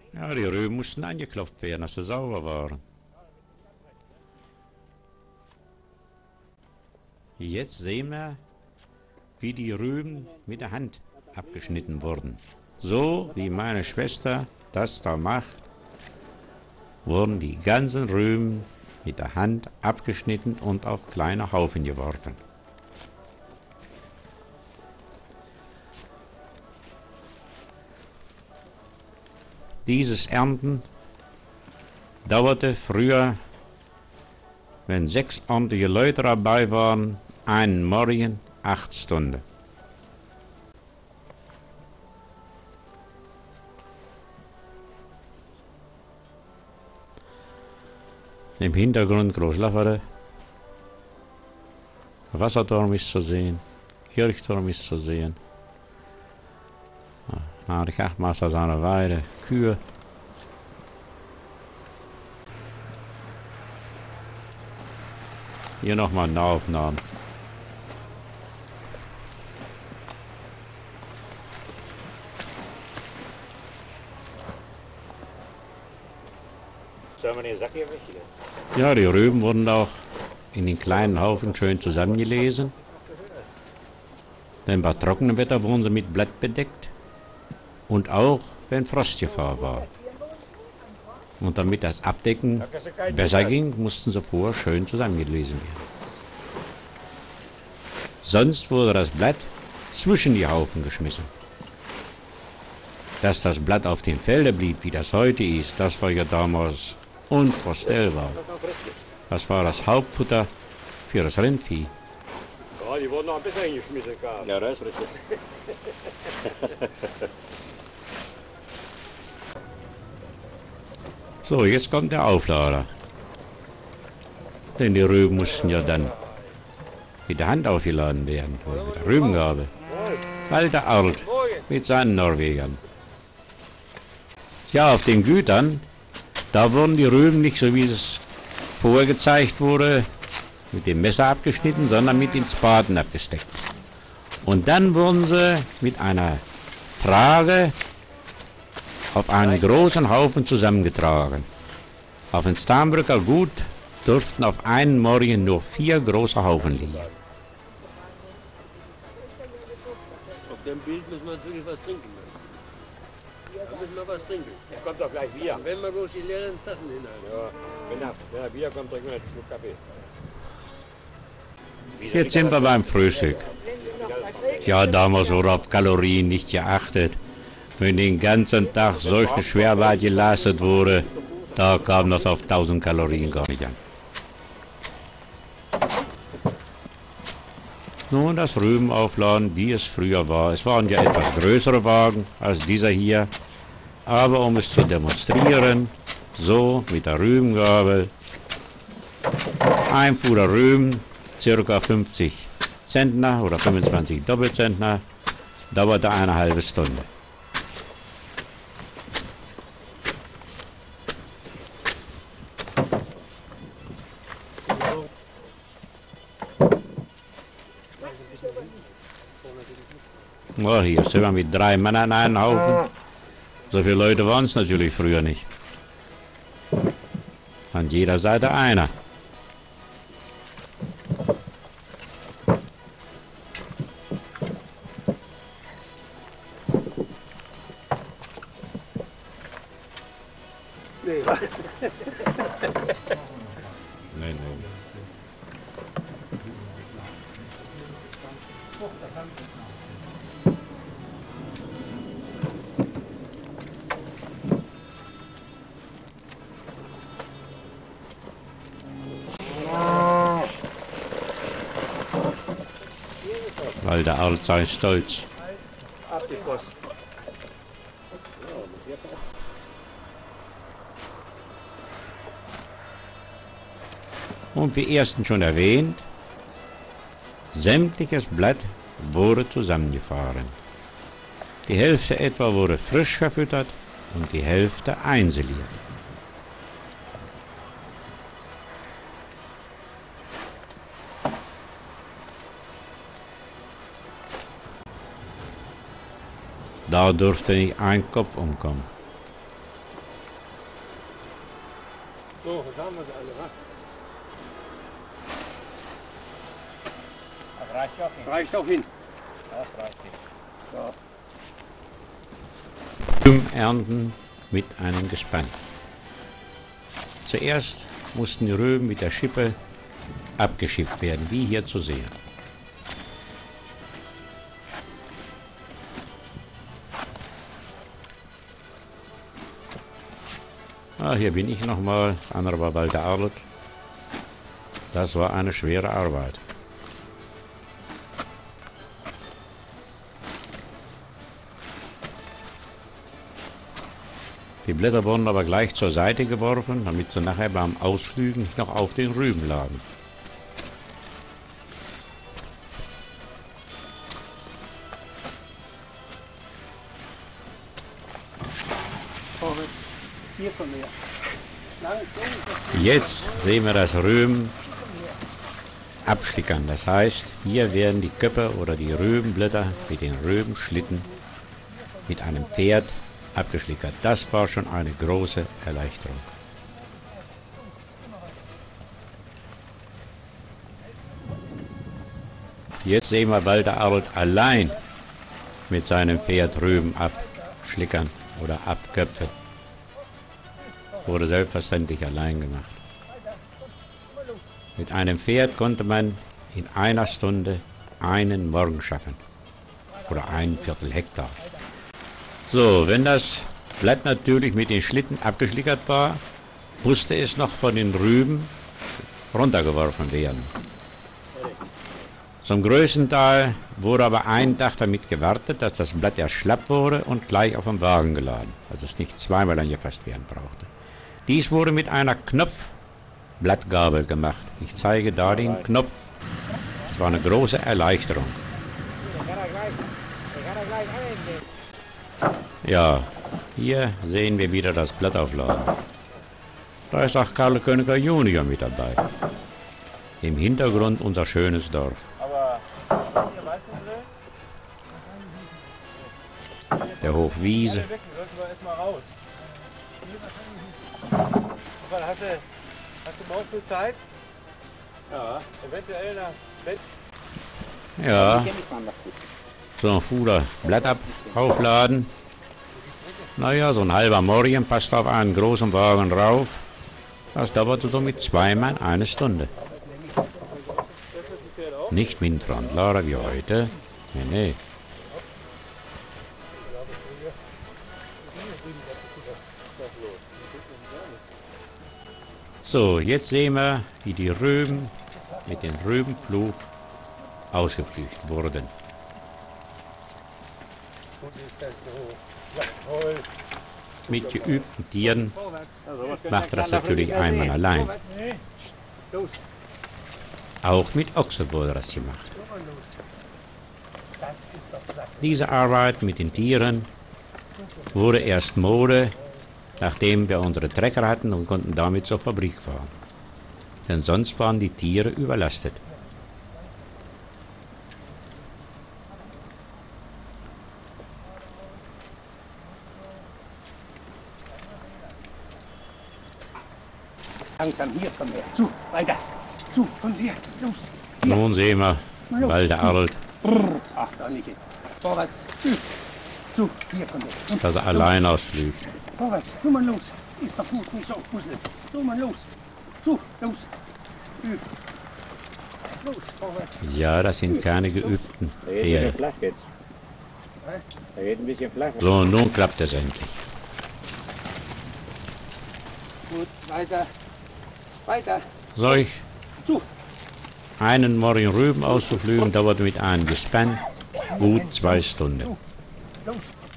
Ja, die Rüben mussten angeklopft werden, dass sie sauber waren. Jetzt sehen wir, wie die Rüben mit der Hand abgeschnitten wurden. So wie meine Schwester das da macht, wurden die ganzen Rüben mit der Hand abgeschnitten und auf kleine Haufen geworfen. Dieses Ernten dauerte früher, wenn 6 ordentliche Leute dabei waren, einen Morgen 8 Stunden. Im Hintergrund Großlaffere. Der Wasserturm ist zu sehen, Kirchturm ist zu sehen. Naar de Grachtmaster seiner Weide, Kühe. Hier nochmal Nahaufnahmen. Sollen wir den Sack hier weg? Ja, die Rüben wurden auch in den kleinen Haufen schön zusammengelesen. Denn bei trockenem Wetter wurden sie mit Blatt bedeckt. Und auch, wenn Frostgefahr war. Und damit das Abdecken besser ging, mussten sie vorher schön zusammengelesen werden. Sonst wurde das Blatt zwischen die Haufen geschmissen. Dass das Blatt auf den Feldern blieb, wie das heute ist, das war ja damals unvorstellbar. Das war das Hauptfutter für das Rindvieh. Ja, die wurden noch ein bisschen hingeschmissen, Karl. Ja, das ist richtig. So, jetzt kommt der Auflader. Denn die Rüben mussten ja dann mit der Hand aufgeladen werden, mit der Rübengabel. Walter Arlt mit seinen Norwegern. Ja, auf den Gütern, da wurden die Rüben nicht so wie es vorher gezeigt wurde, mit dem Messer abgeschnitten, sondern mit den Spaten abgesteckt. Und dann wurden sie mit einer Trage auf einen großen Haufen zusammengetragen. Auf dem Starnbrücker Gut durften auf einen Morgen nur 4 große Haufen liegen. Auf dem Bild müssen wir natürlich was trinken. Da müssen wir was trinken. Da kommt doch gleich Bier. Wenn wir bloß die leeren Tassen hinein. Ja, wenn er Bier kommt, trinken wir einen Schluck Kaffee. Jetzt sind wir beim Frühstück. Ja, damals wurde auf Kalorien nicht geachtet. Wenn den ganzen Tag solche Schwerarbeit geleistet wurde, da kam das auf 1000 Kalorien gar nicht an. Nun das Rübenaufladen, wie es früher war. Es waren ja etwas größere Wagen als dieser hier. Aber um es zu demonstrieren, so mit der Rübengabel, ein Fuder Rüben, ca. 50 Zentner oder 25 Doppelzentner, dauerte eine halbe Stunde. Oh, hier sind wir mit 3 Männern einen Haufen. So viele Leute waren es natürlich früher nicht. An jeder Seite einer. Nee, nee. Weil der Arlt sei stolz. Abgeschossen. Und wie erstens schon erwähnt, sämtliches Blatt wurde zusammengefahren. Die Hälfte etwa wurde frisch verfüttert und die Hälfte einseliert. Da durfte nicht ein Kopf umkommen. So, was haben wir sie alle, wa? Das reicht auch nicht. Reicht auch hin. Das reicht nicht. So. Rüben ernten mit einem Gespann. Zuerst mussten die Rüben mit der Schippe abgeschippt werden, wie hier zu sehen. Ah, hier bin ich nochmal, das andere war Walter Arlt. Das war eine schwere Arbeit. Die Blätter wurden aber gleich zur Seite geworfen, damit sie nachher beim Ausflügen nicht noch auf den Rüben lagen. Hier von mir. Jetzt sehen wir das Rüben abschlickern. Das heißt, hier werden die Köpfe oder die Rübenblätter mit den Rübenschlitten mit einem Pferd abgeschlickert. Das war schon eine große Erleichterung. Jetzt sehen wir Walter Arlt allein mit seinem Pferd Rüben abschlickern oder abköpfen. Wurde selbstverständlich allein gemacht. Mit einem Pferd konnte man in einer Stunde einen Morgen schaffen. Oder 1/4 Hektar. So, wenn das Blatt natürlich mit den Schlitten abgeschlickert war, musste es noch von den Rüben runtergeworfen werden. Zum größten Teil wurde aber einen Tag damit gewartet, dass das Blatt ja schlapp wurde und gleich auf den Wagen geladen, also es nicht zweimal angefasst werden brauchte. Dies wurde mit einer Knopfblattgabel gemacht. Ich zeige da den Knopf. Das war eine große Erleichterung. Ja, hier sehen wir wieder das Blattaufladen. Da ist auch Karl Königer Junior mit dabei. Im Hintergrund unser schönes Dorf. Aber hier, weißt du, Der Hof Wiese. sollten wir erstmal raus. Hast du morgen viel Zeit? Ja. Eventuell nach Bett. Ja, so ein Fuder Blatt aufladen. Naja, so ein halber Morgen passt auf einen großen Wagen rauf. Das dauerte somit zweimal eine Stunde. Nicht Windfrontlader wie heute. Nee, nee. So, jetzt sehen wir, wie die Rüben mit dem Rübenflug ausgepflügt wurden. Mit geübten Tieren macht das natürlich einmal allein. Auch mit Ochsen wurde das gemacht. Diese Arbeit mit den Tieren wurde erst Mode, nachdem wir unsere Trecker hatten und konnten damit zur Fabrik fahren. Denn sonst waren die Tiere überlastet. Langsam, hier, komm her. Zu, weiter. Zu, komm her, los. Nun sehen wir Walter Arlt, Ach, da nicht hin. Vorwärts. Zu, hier, komm her. dass er allein ausflügt. Vorwärts, tu mal los. Ist doch gut, nicht so aufpuzzeln. Tu mal los. Zu, los. Los, vorwärts. Ja, das sind keine geübten Da geht ein Pferde. bisschen flach jetzt. Da geht ein bisschen flach. So, nun klappt es endlich. Gut, weiter. Weiter. Solch Zu. einen Morgen Rüben auszuflügen, dauert mit einem Gespann gut 2 Stunden. Los.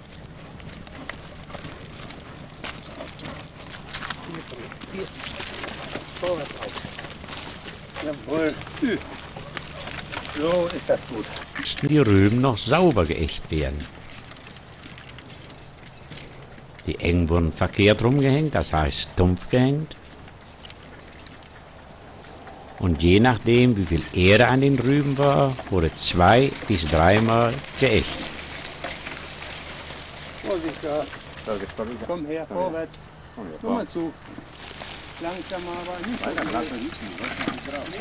Hier. Vorwärts auf. Jawohl. So ist das gut. Mussten die Rüben noch sauber geächt werden. Die Engen wurden verkehrt rumgehängt, das heißt dumpf gehängt. Und je nachdem, wie viel Erde an den Rüben war, wurde 2 bis 3 Mal geächt. Vorsicht da. Komm her, vorwärts. Komm mal zu. langsam aber nicht. Weiter, lass uns nicht, was ist drauf?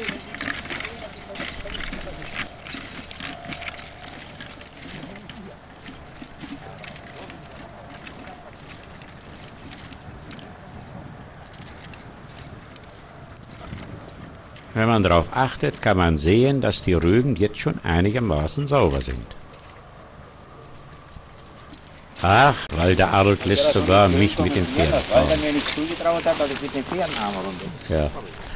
Wenn man darauf achtet, kann man sehen, dass die Rüben jetzt schon einigermaßen sauber sind. Ach, weil der Adolf lässt sogar mich mit dem Pferd Weil er fahren. mir nicht zugetraut hat, dass ich mit den Pferden einmal runter. Ja.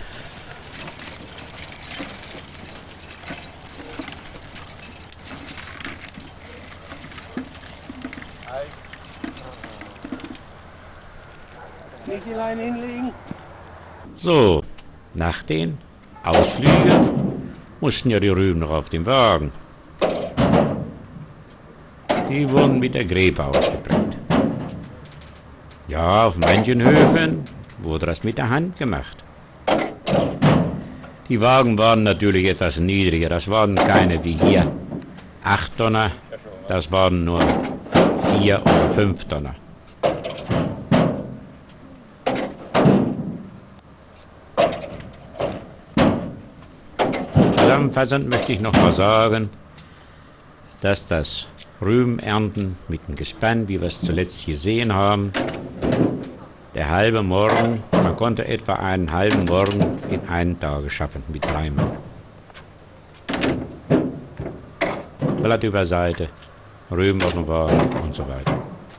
Michelein hinlegen. So, nach den Ausflügen mussten ja die Rüben noch auf dem Wagen. Die wurden mit der Gräbe ausgebrennt. Ja, auf manchen Höfen wurde das mit der Hand gemacht. Die Wagen waren natürlich etwas niedriger, das waren keine wie hier 8 Tonner, das waren nur 4 oder 5 Tonner. Zusammenfassend möchte ich noch mal sagen, dass das Rübenernten mit dem Gespann, wie wir es zuletzt gesehen haben, der halbe Morgen, man konnte etwa einen halben Morgen in einen Tag schaffen mit 3 Mann. Blatt über Seite, Rüben auf dem Wagen und so weiter.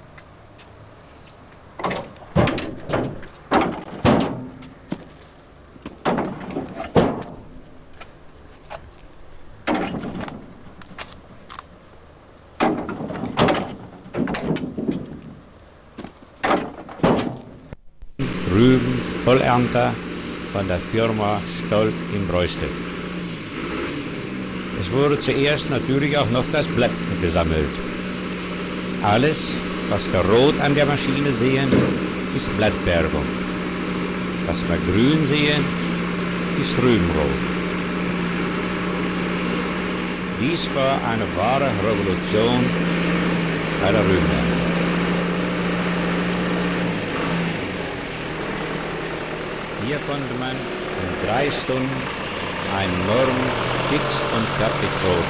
Rüben Vollernter von der Firma Stoll in Breustedt. Es wurde zuerst natürlich auch noch das Blatt gesammelt. Alles, was wir rot an der Maschine sehen, ist Blattbergung. Was wir grün sehen, ist Rübenrot. Dies war eine wahre Revolution bei der Rübenernte. Hier konnte man in 3 Stunden einen Morgen fix und fertig roten.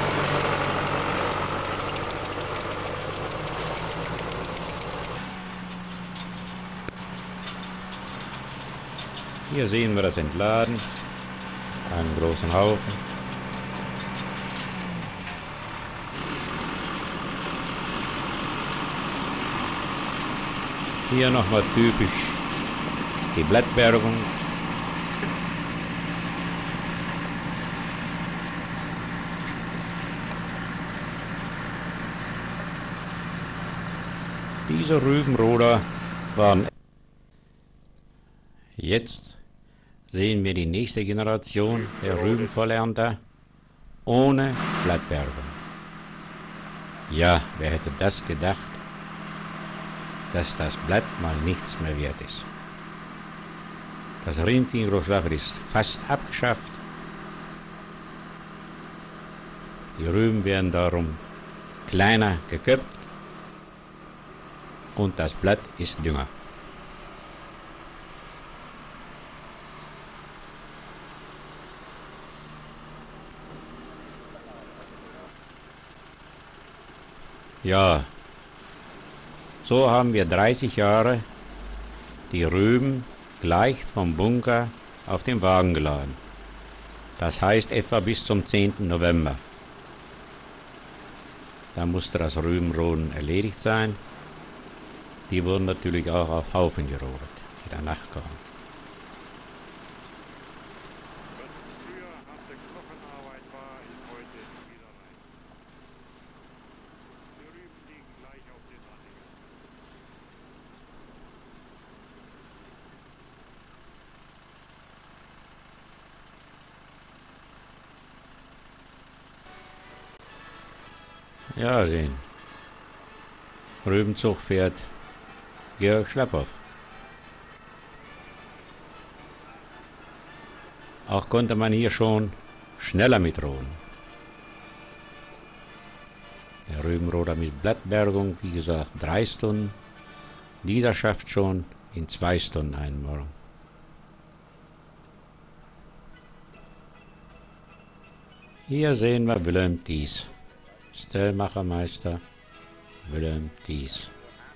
Hier sehen wir das Entladen, einen großen Haufen. Hier nochmal typisch die Blattbergung. Diese Rübenroder waren. Jetzt sehen wir die nächste Generation der Rübenvollernter ohne Blattbergung. Ja, wer hätte das gedacht, dass das Blatt mal nichts mehr wert ist. Das Rindviehgeruchswasser ist fast abgeschafft. Die Rüben werden darum kleiner geköpft und das Blatt ist Dünger. Ja, so haben wir 30 Jahre die Rüben gleich vom Bunker auf den Wagen geladen. Das heißt etwa bis zum 10. November. Da musste das Rübenroden erledigt sein. Die wurden natürlich auch auf Haufen gerodet, die danach kamen. Ja, sehen. Rübenzug fährt Georg Schlapphoff. Auch konnte man hier schon schneller mitroden. Der Rübenroder mit Blattbergung, wie gesagt, 3 Stunden. Dieser schafft schon in 2 Stunden einen Morgen. Hier sehen wir Wilhelm Dies. Stellmachermeister Wilhelm Dies.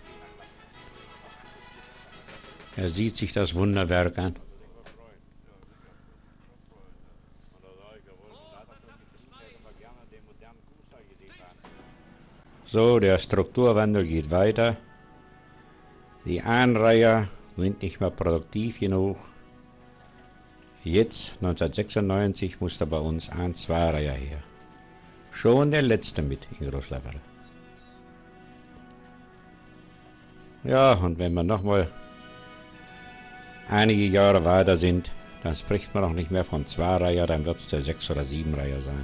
Er sieht sich das Wunderwerk an. So, der Strukturwandel geht weiter. Die Anreiher sind nicht mehr produktiv genug. Jetzt, 1996, musste bei uns ein Zweireiher her. Schon der letzte mit in Großlaffere. Ja, und wenn wir nochmal einige Jahre weiter sind, dann spricht man auch nicht mehr von Zweireiher, dann wird es der 6- oder 7-Reiher sein.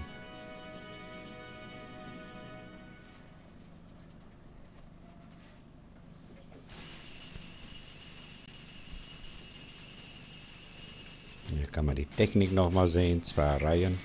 Hier kann man die Technik nochmal sehen, 2 Reihen.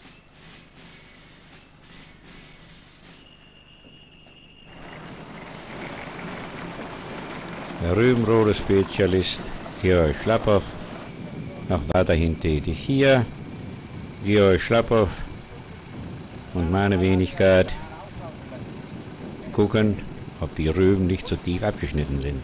Der Rübenrohre-Spezialist Georg Schlappow, noch weiterhin tätig hier. Georg Schlappow und meine Wenigkeit gucken, ob die Rüben nicht zu tief abgeschnitten sind.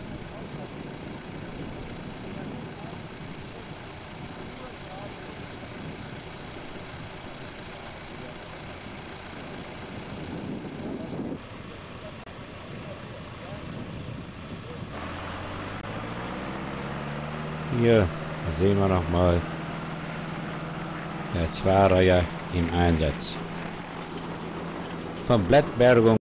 Hier sehen wir nochmal der Zweireiher im Einsatz. Von Blattbergung